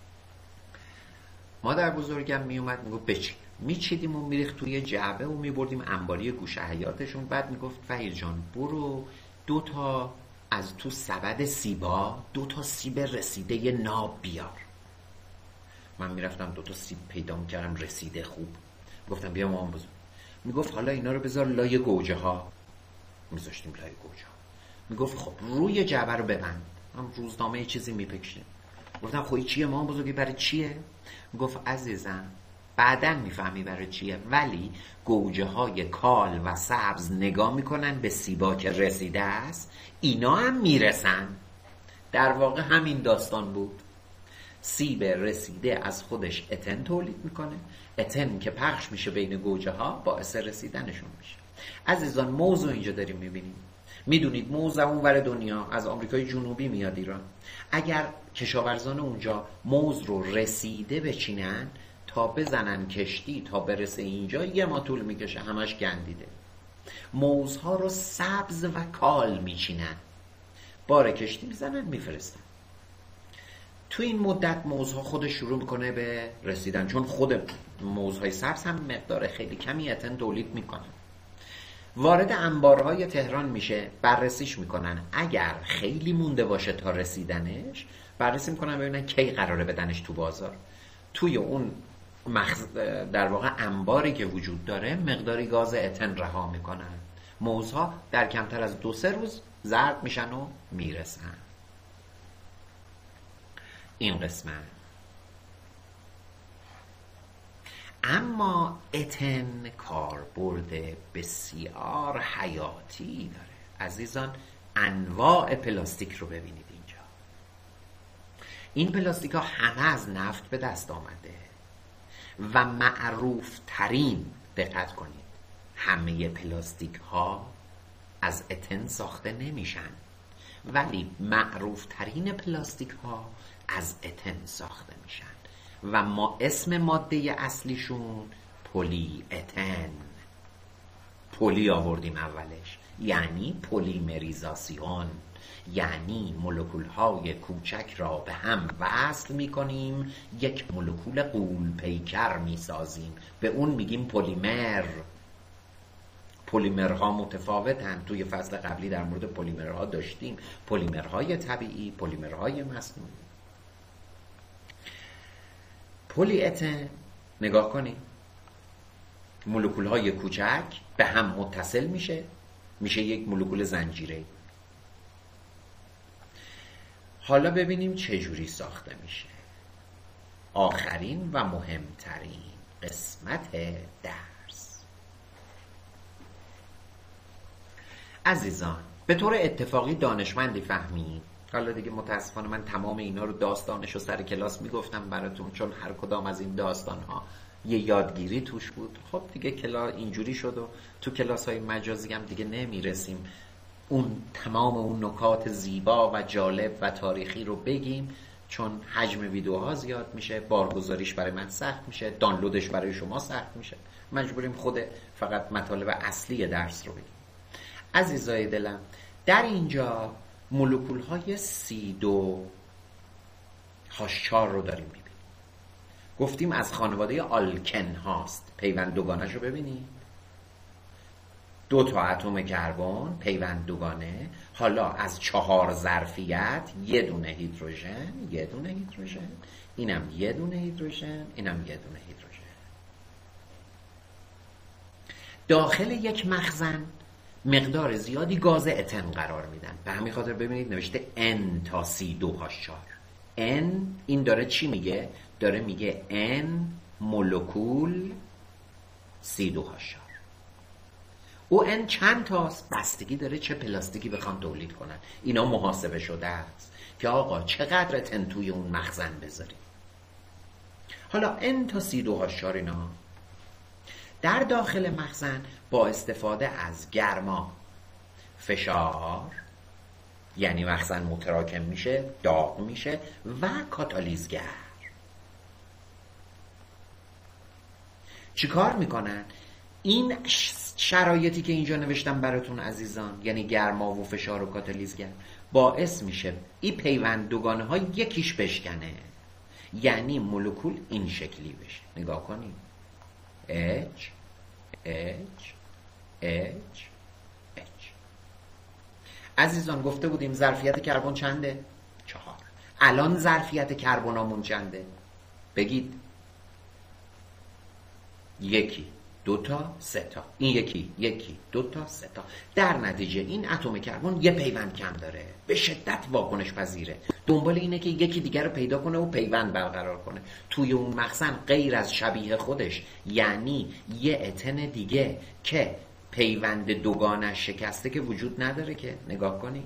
مادر بزرگم می اومد میگفت بچین. میچیدیم و میریخت توی جعبه و میبردیم انباری گوشه حیاتشون. بعد میگفت فهیر جان برو دو تا از تو سبد سیبا دو تا سیب رسیده ناب بیار. من میرفتم دو تا سیب پیدا میکردم رسیده خوب. گفتم بیا مامان بزرگ. میگفت حالا اینا رو بذار لای گوجه ها. میذاشتیم لای گوجه ها. میگفت خب روی جعبه رو ببند. من روزنامه یه چیزی میپکشیم. گفتم خب چیه مامان بزرگی، برای چیه؟ میگفت عزیزم بعدن میفهمی برای چیه، ولی گوجه های کال و سبز نگاه میکنن به سیبا که رسیده است، اینا هم میرسن. در واقع همین داستان بود. سیب رسیده از خودش اتن تولید میکنه. اتن که پخش میشه بین گوجه ها باعث رسیدنشون میشه. عزیزان موز رو اینجا داریم میبینیم. میدونید موز اونور دنیا از آمریکای جنوبی میاد ایران. اگر کشاورزان اونجا موز رو رسیده بچینن تا بزنن کشتی تا برسه اینجا یه ما طول میکشه، همش گندیده. موزها رو سبز و کال میچینن، بار کشتی میزنن میفرستن. تو این مدت موزها خودش شروع میکنه به رسیدن، چون خود موزهای سبز هم مقدار خیلی کمی اتن تولید میکنن. وارد انبارهای تهران میشه، بررسیش میکنن. اگر خیلی مونده باشه تا رسیدنش بررسی میکنن ببینن کی قراره بدنش تو بازار. توی اون مخز... در واقع انباری که وجود داره مقداری گاز اتن رها میکنن. موزها در کمتر از دو سه روز زرد میشن و میرسن. این قسمت. اما اتن کاربرد بسیار حیاتی داره. عزیزان انواع پلاستیک رو ببینید اینجا. این پلاستیک ها همه از نفت به دست آمده و معروف ترین، دقت کنید، همه پلاستیک ها از اتن ساخته نمیشن، ولی معروف ترین پلاستیک ها از اتن ساخته میشن و ما اسم ماده اصلیشون پلی اتن. پلی آوردیم اولش، یعنی پلیمریزاسیون، یعنی مولکول های کوچک را به هم وصل میکنیم، یک مولکول غول پیکر میسازیم، به اون میگیم پلیمر. پلیمرها متفاوتن، توی فصل قبلی در مورد پلیمرها داشتیم، پلیمرهای طبیعی، پلیمرهای مصنوعی. پلی اتن نگاه کنید، مولکول های کوچک به هم متصل میشه، میشه یک مولکول زنجیره. حالا ببینیم چجوری ساخته میشه. آخرین و مهمترین قسمت درس. عزیزان به طور اتفاقی دانشمندی فهمید، حالا دیگه متاسفانه من تمام اینا رو داستانش رو سر کلاس میگفتم براتون، چون هر کدام از این داستان ها یه یادگیری توش بود. خب دیگه کلاس اینجوری شد و تو کلاس های مجازی هم دیگه نمیرسیم اون تمام اون نکات زیبا و جالب و تاریخی رو بگیم، چون حجم ویدیوها زیاد میشه، بارگذاریش برای من سخت میشه، دانلودش برای شما سخت میشه، مجبوریم خود فقط مطالب اصلی درس رو بگیم. عزیزای دلم، در اینجا مولکول های سی دو هاش چهار رو داریم میبینیم. گفتیم از خانواده آلکن هاست. پیوند دوگانش رو ببینید، دو تا اتم کربن پیوند دوگانه. حالا از چهار ظرفیت یه دونه هیدروژن، یه دونه هیدروژن، اینم یه دونه هیدروژن، اینم یه دونه هیدروژن. داخل یک مخزن مقدار زیادی گاز اتن قرار میدن. به همین خاطر ببینید نوشته N تا سی دو هاش چهار. N این داره چی میگه؟ داره میگه N مولکول سی دو هاش چهار. او N چند تاست؟ بستگی داره چه پلاستیکی بخوان تولید کنن. اینا محاسبه شده است که آقا چقدر اتن توی اون مخزن بذاریم. حالا N تا سی دو هاش چهار اینا در داخل مخزن با استفاده از گرما، فشار، یعنی مخزن متراکم میشه، داغ میشه، و کاتالیزگر چی کار میکنن؟ این شرایطی که اینجا نوشتم براتون عزیزان، یعنی گرما و فشار و کاتالیزگر، باعث میشه این پیوند دوگانه ها یکیش بشکنه، یعنی مولکول این شکلی بشه. نگاه کنید H H H H. عزیزان گفته بودیم ظرفیت کربن چنده؟ چهار. الان ظرفیت کربنامون چنده؟ بگید. یکی، دوتا، سه تا. این یکی، یکی، دوتا، سه تا. در نتیجه این اتم کربن یه پیوند کم داره، به شدت واکنش پذیره، دنبال اینه که یکی دیگر رو پیدا کنه و پیوند برقرار کنه. توی اون مخزن غیر از شبیه خودش، یعنی یه اتن دیگه که پیوند دوگانش شکسته که وجود نداره که. نگاه کنی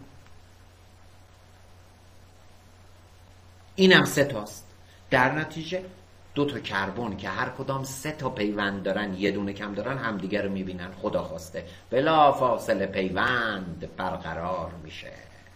اینم سه تاست. در نتیجه دو تا کربن که هر کدام سه تا پیوند دارن، یه دونه کم دارن، همدیگه رو میبینن، خدا خواسته بلا فاصله پیوند برقرار میشه.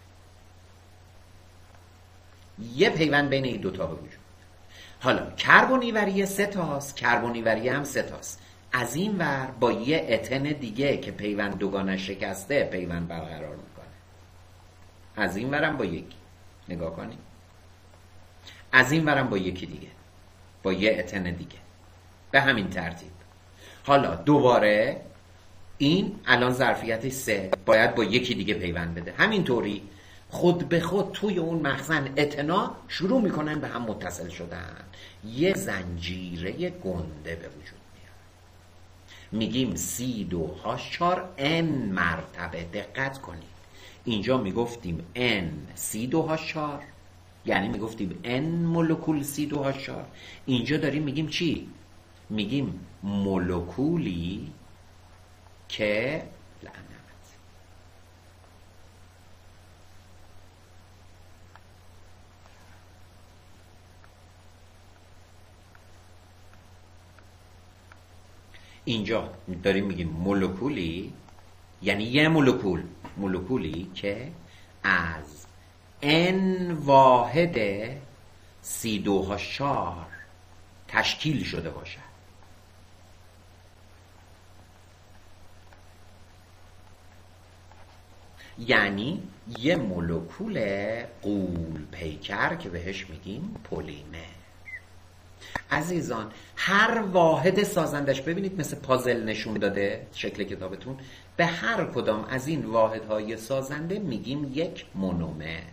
یه پیوند بین این دوتا به وجود. حالا کربونیوری سه تاست، کربونیوری هم سه تاست. از این ور با یه اتن دیگه که پیوند دوگانه شکسته پیوند برقرار میکنه. از این ورم با یکی. نگاه کنید. از این ورم با یکی دیگه، با یه اتن دیگه، به همین ترتیب. حالا دوباره این الان ظرفیتش سه، باید با یکی دیگه پیوند بده. همینطوری خود به خود توی اون مخزن اتنا شروع میکنن به هم متصل شدن، یه زنجیره گنده به وجود میاد. میگیم سی دو هاش چهار N مرتبه. دقت کنید اینجا میگفتیم N سی دو هاش چهار، یعنی میگفتیم N مولکول سی دو هاش چهار. اینجا داریم میگیم چی؟ میگیم مولکولی که لعنت اینجا داریم میگیم مولکولی، یعنی یه مولکول مولکولی که از n واحد سی دو شار تشکیل شده باشد. یعنی یه مولکول غول پیکر که بهش میگیم پلیمر. عزیزان هر واحد سازندش، ببینید مثل پازل نشون داده شکل کتابتون، به هر کدام از این واحدهای سازنده میگیم یک مونومر.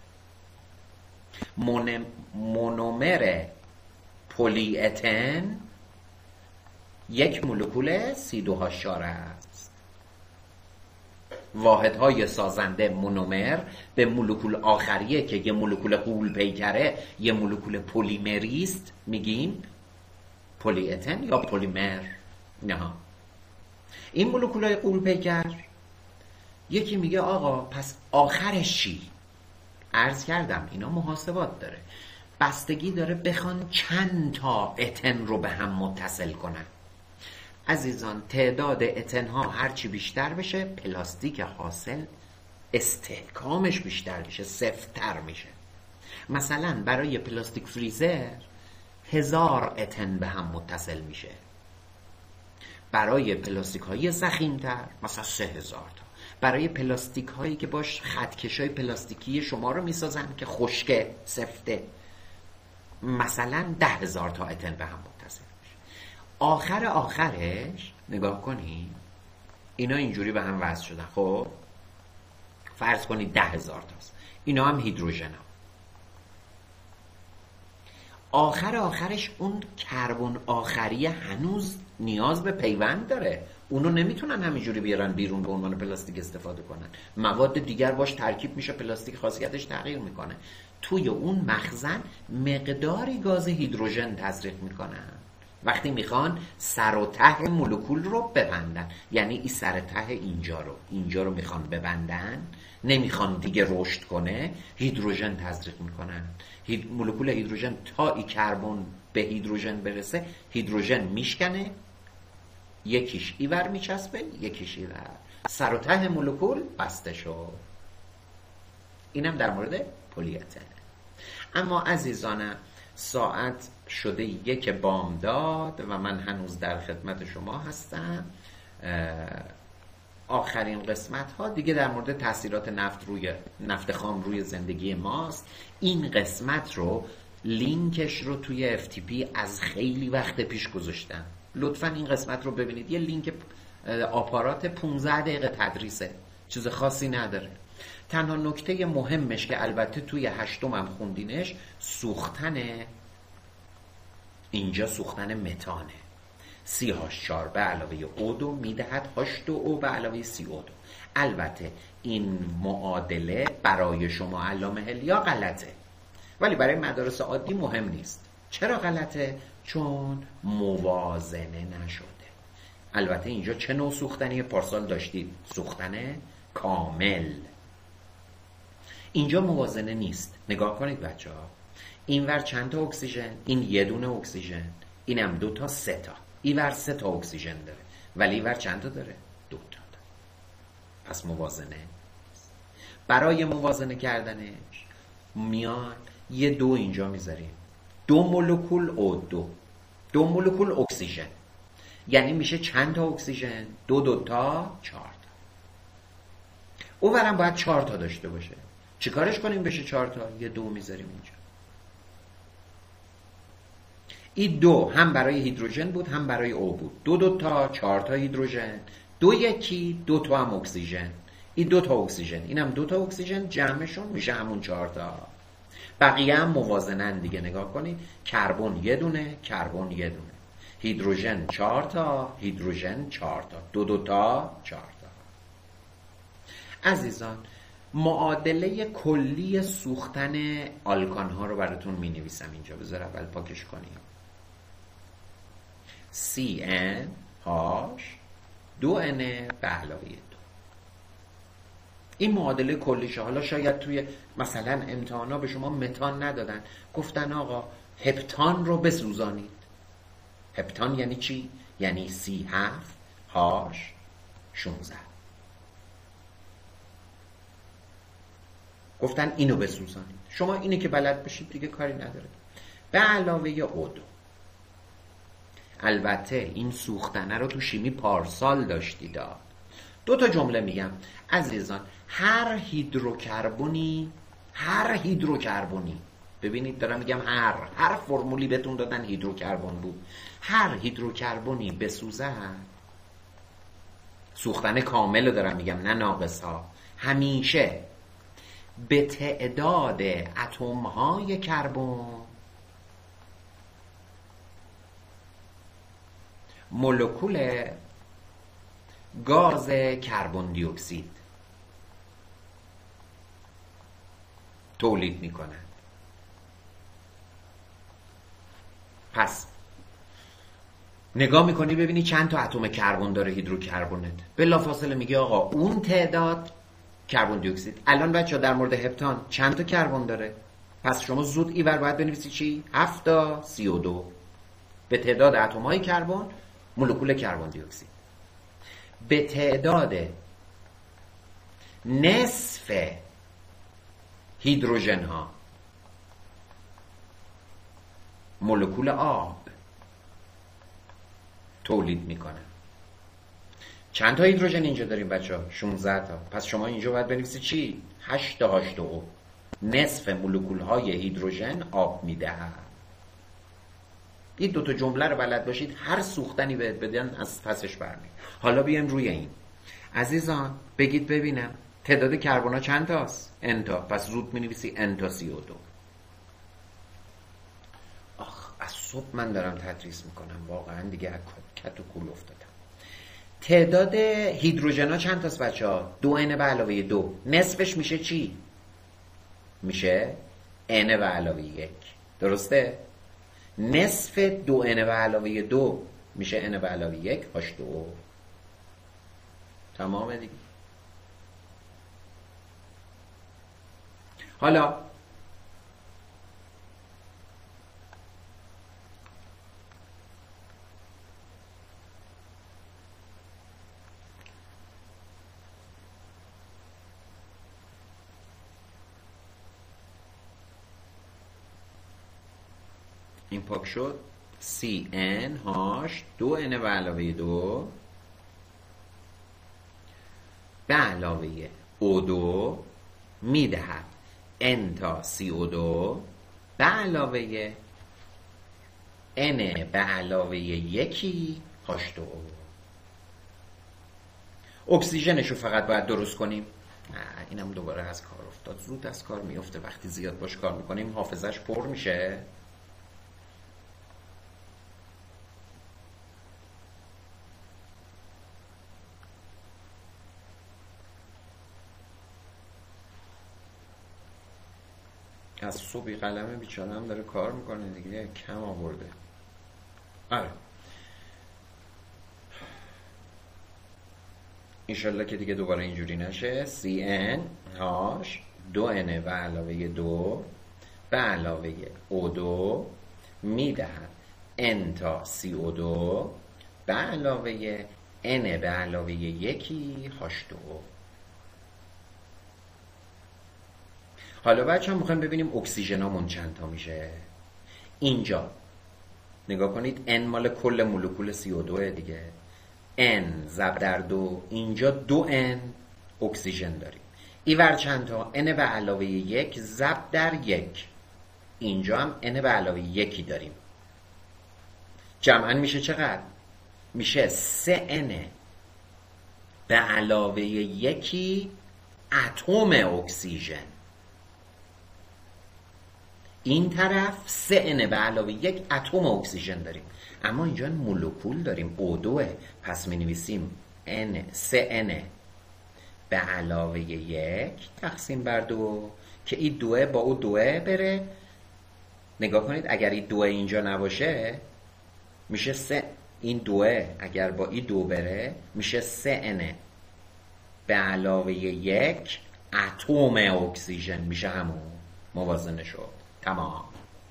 مون... مونومر پلی اتن یک مولکول سی دو شار است. واحدهای سازنده مونومر به مولکول آخریه که یه مولکول غول پیکره، یه مولکول پلیمریست، میگیم پلی اتن یا پلیمر. نه این مولکولای غول پیکر، یکی میگه آقا پس آخرش چی؟ عرض کردم اینا محاسبات داره، بستگی داره بخوان چند تا اتن رو به هم متصل کنن. عزیزان تعداد اتن ها هرچی بیشتر بشه پلاستیک حاصل استحکامش بیشتر میشه، سفت‌تر میشه. مثلا برای پلاستیک فریزر هزار اتن به هم متصل میشه، برای پلاستیک های ضخیم‌تر مثلا سه هزار تا، برای پلاستیک هایی که باش خطکشای پلاستیکی شما رو میسازن که خشکه سفته مثلا ده هزار تا اتن به هم متصل میشه. آخر آخرش نگاه کنید اینا اینجوری به هم وصل شدن. خب فرض کنید ده هزار تاست، اینا هم هیدروژن ها. آخر آخرش اون کربن آخریه هنوز نیاز به پیوند داره، اونو نمیتونن همینجوری بیارن بیرون به عنوان پلاستیک استفاده کنن. مواد دیگر باش ترکیب میشه، پلاستیک خاصیتش تغییر میکنه. توی اون مخزن مقداری گاز هیدروژن تزریق میکنن وقتی میخوان سر و ته مولکول رو ببندن. یعنی این سر ته اینجا رو اینجا رو میخوان ببندن، نمیخوان دیگه رشد کنه، هیدروژن تزریق میکنن. هید... مولکول هیدروژن تا ای کربن به هیدروژن برسه، هیدروژن میشکنه، یکیش ایور میچسبه یکیش ایور، سر و ته مولکول بسته شد. اینم در مورد پلی اتن. اما عزیزانم ساعت شده یک بامداد و من هنوز در خدمت شما هستم. آخرین قسمت ها دیگه در مورد تاثیرات نفت روی نفت خام روی زندگی ماست. این قسمت رو لینکش رو توی اف تی پی از خیلی وقت پیش گذاشتم، لطفا این قسمت رو ببینید. یه لینک آپارات پانزده دقیقه تدریسه، چیز خاصی نداره. تنها نکته مهمش که البته توی هشتم هم خوندینش سوختنه، اینجا سوختن متانه. سی هاش چهار به علاوه او دو میدهد هاش دو او به علاوه سی او دو. البته این معادله برای شما علامه هلیا غلطه، ولی برای مدارس عادی مهم نیست. چرا غلطه؟ چون موازنه نشده. البته اینجا چه نوع سوختنی پارسال داشتید؟ سوختن کامل. اینجا موازنه نیست. نگاه کنید بچه ها، این ور چند تا اکسیژن؟ این یه دونه اکسیژن، اینم دو تا سه تا. این ور سه تا اکسیژن داره ولی این ور چند تا داره؟ دو تا داره. پس موازنه. برای موازنه کردنش میان یه دو اینجا میذاریم، دو مولکول او دو، دو مولکول اکسیژن، یعنی میشه چند تا اکسیژن؟ دو دو تا چهار تا. او ورم باید چهار تا داشته باشه. چیکارش کنیم بشه چهار تا؟ یه دو میذاریم اینجا. این دو هم برای هیدروژن بود هم برای او بود. دو دو تا چهار تا هیدروژن، دو یکی دو تا هم اکسیژن. این دو تا اکسیژن، اینم دو تا اکسیژن، جمعشون میشه همون چهار تا. بقیه هم موازنن دیگه. نگاه کنید، کربن یه دونه، کربن یه دونه، هیدروژن چهار تا، هیدروژن چهار تا، دو دو تا چهار تا. عزیزان معادله کلی سوختن آلکان ها رو براتون می نویسم اینجا. بذار اول پاکش کنیم. سی ان هاش دو ان به علاوه دو. این معادله کلیشه. حالا شاید توی مثلا امتحانا به شما متان ندادن، گفتن آقا هپتان رو بسوزانید. هپتان یعنی چی؟ یعنی سی هفت هاش شونزده. گفتن اینو بسوزانید. شما اینه که بلد بشید دیگه کاری نداره. به علاوه او دو. البته این سوختنه رو تو شیمی پارسال داشتید. دو تا جمله میگم عزیزان. هر هیدروکربنی هر هیدروکربنی ببینید دارم میگم هر هر فرمولی بهتون دادن هیدروکربن بود. هر هیدروکربنی بسوزه، سوختن کامل رو دارم میگم نه ناقص ها، همیشه به تعداد اتم های کربن مولکول گاز کربن دی اکسید تولید میکنن. پس نگاه میکنی ببینی چند تا اتم کربن داره هیدروکربنت، بلافاصله میگی آقا اون تعداد کربن دی اکسید. الان بچه در مورد هپتان چند تا کربن داره؟ پس شما زود اینور باید بنویسی چی؟ هفت تا سی و دو به تعداد اتم های کربن مولکول کربن دی اکسید. به تعداد نصف هیدروژن ها مولکول آب تولید میکنن. چند تا هیدروژن اینجا داریم بچه ها؟ شانزده تا. پس شما اینجا باید بنویسی چی؟ هشت تا هشت او. نصف مولکول های هیدروژن آب میدهد. این دوتا جمله رو بلد باشید، هر سوختنی بهت بدن از پسش برمی. حالا بیایم روی این عزیزان، بگید ببینم تعداد کربن ها چند تاست؟ ان تا. پس زود می نویسی ان تا سی و دو. آخ از صبح من دارم تدریس میکنم واقعا دیگه کت و کول افتادم. تعداد هیدروژن ها چند تاست بچه ها؟ دو ان به علاوه دو. نصفش میشه چی؟ میشه ان به علاوه یک. درسته؟ نصف دو ان به علاوه دو میشه ان به علاوه یک هاش دو. تمامه دیگه. حالا این پاک شد. سی ان هاش دو ان به علاوه دو به علاوه او دو میدهد ان تا سی او دو به علاوه ان به علاوه یکی هاش دو. اکسیژنش رو فقط باید درست کنیم. نه اینم دوباره از کار افتاد. زود از کار میفته وقتی زیاد باش کار میکنیم، حافظش پر میشه. از صبحی قلم بیچاره هم داره کار میکنه دیگه، کم آورده. آره انشالله که دیگه دوباره اینجوری نشه. سی ان هاش دو ان به علاوه دو به علاوه او دو میدهد ان تا سی او دو به علاوه ان به علاوه یکی هاش دو. حالا بچه هم میخوایم ببینیم اکسیژنامون چند تا میشه. اینجا نگاه کنید ان مال کل مولکول سی او دو دیگه. ان ضرب در دو، اینجا دو ان اکسیژن داریم. اینور چند تا؟ ان به علاوه یک ضرب در یک، اینجا هم ان به علاوه یکی داریم. جمعا میشه چقدر؟ میشه سه ان به علاوه یکی اتم اکسیژن. این طرف سه ان به علاوه یک اتم اکسیژن داریم، اما اینجا مولکول داریم او دو. پس می نویسیم ان سه ان به علاوه یک تقسیم بر دو که این دوه با او دوه بره. نگاه کنید اگر این دوه اینجا نباشه میشه سه این دوه اگر با این دو بره میشه سه انه به علاوه یک اتم اکسیژن، میشه همون موازنه شد. تمام.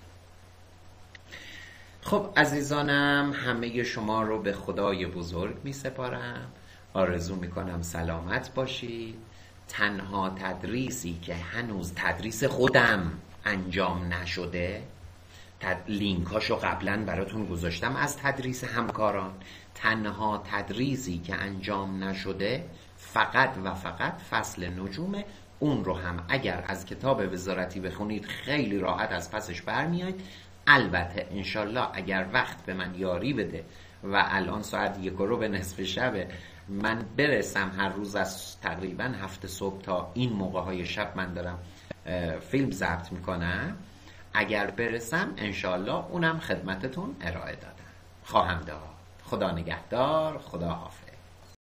خب عزیزانم، همه شما رو به خدای بزرگ می سپارم. آرزو می کنم سلامت باشید. تنها تدریسی که هنوز تدریس خودم انجام نشده، لینکاشو قبلا براتون گذاشتم از تدریس همکاران، تنها تدریسی که انجام نشده فقط و فقط فصل نجومه. اون رو هم اگر از کتاب وزارتی بخونید خیلی راحت از پسش برمیاید. البته انشالله اگر وقت به من یاری بده و الان ساعت یک رو به نصف شبه، من برسم هر روز از تقریبا هفت صبح تا این موقع های شب من دارم فیلم ضبط میکنم. اگر برسم انشالله اونم خدمتتون ارائه دادم خواهم داد. خدا نگهدار. خدا حافظ.